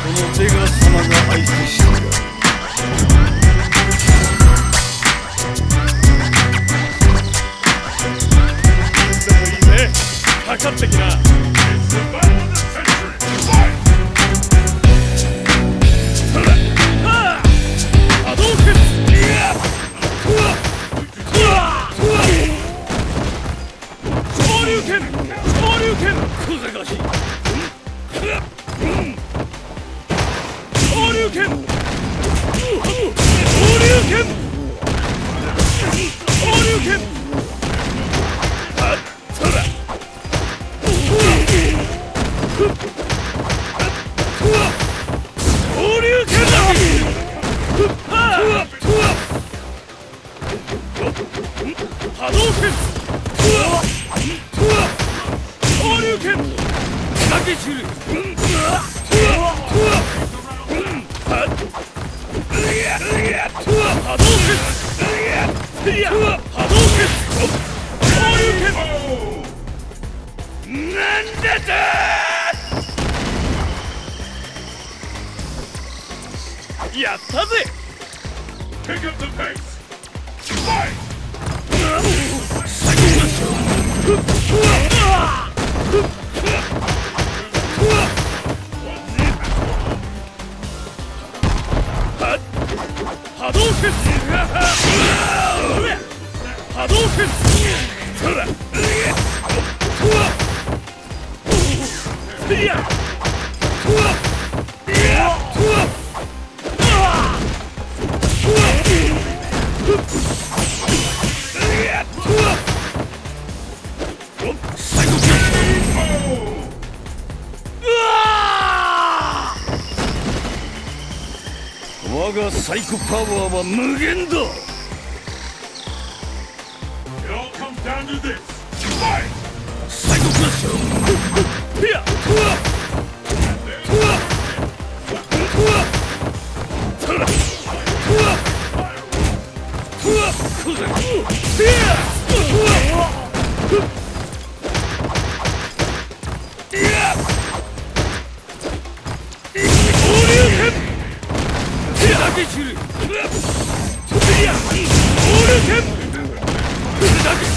のベガ様が相手してやる。でもいいぜ、かかってきな。やったぜ。Pick up the pace. Fight. 波動拳。波動拳。そら。いや。我がサイコパワーは無限だ。サイコクラッシュ。いや。だけ